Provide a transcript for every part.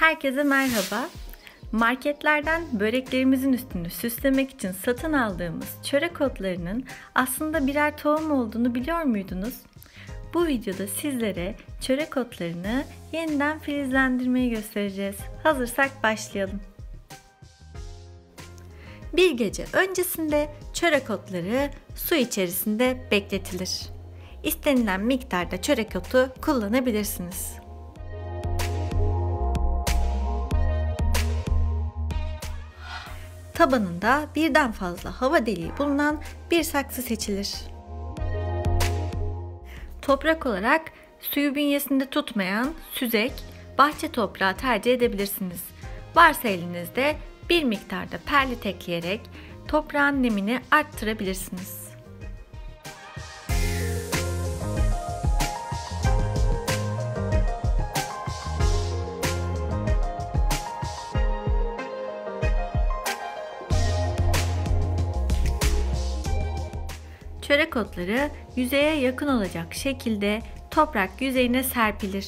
Herkese merhaba. Marketlerden böreklerimizin üstünü süslemek için satın aldığımız çörek otlarının aslında birer tohum olduğunu biliyor muydunuz? Bu videoda sizlere çörek otlarını yeniden filizlendirmeyi göstereceğiz. Hazırsak başlayalım. Bir gece öncesinde çörek otları su içerisinde bekletilir. İstenilen miktarda çörek otu kullanabilirsiniz. Tabanında birden fazla hava deliği bulunan bir saksı seçilir. Toprak olarak suyu bünyesinde tutmayan süzek, bahçe toprağı tercih edebilirsiniz. Varsa elinizde bir miktarda perlit ekleyerek toprağın nemini arttırabilirsiniz. Çörek otları yüzeye yakın olacak şekilde toprak yüzeyine serpilir.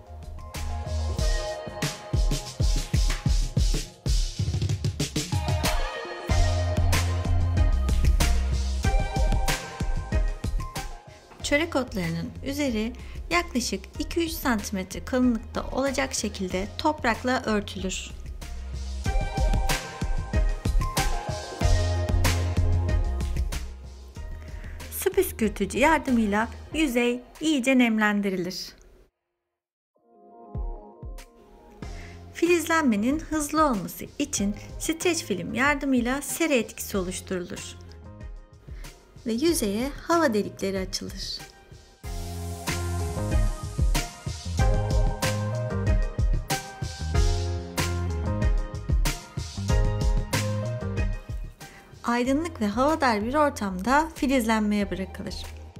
Çörek otlarının üzeri yaklaşık 2-3 cm kalınlıkta olacak şekilde toprakla örtülür. Su püskürtücü yardımıyla yüzey iyice nemlendirilir. Filizlenmenin hızlı olması için streç film yardımıyla sera etkisi oluşturulur ve yüzeye hava delikleri açılır. Aydınlık ve havadar bir ortamda filizlenmeye bırakılır.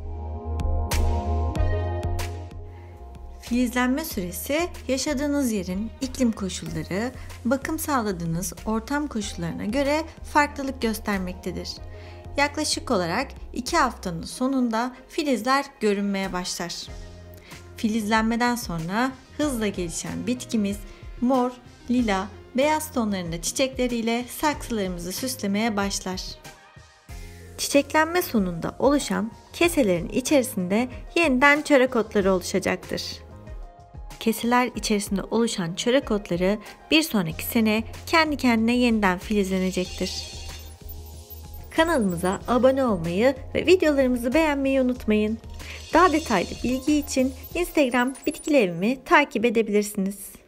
Filizlenme süresi yaşadığınız yerin iklim koşulları, bakım sağladığınız ortam koşullarına göre farklılık göstermektedir. Yaklaşık olarak 2 haftanın sonunda filizler görünmeye başlar. Filizlenmeden sonra hızla gelişen bitkimiz mor, lila, beyaz tonlarında çiçekleriyle saksılarımızı süslemeye başlar. Çiçeklenme sonunda oluşan keselerin içerisinde yeniden çörek otları oluşacaktır. Keseler içerisinde oluşan çörek otları bir sonraki sene kendi kendine yeniden filizlenecektir. Kanalımıza abone olmayı ve videolarımızı beğenmeyi unutmayın. Daha detaylı bilgi için Instagram bitkilerimi takip edebilirsiniz.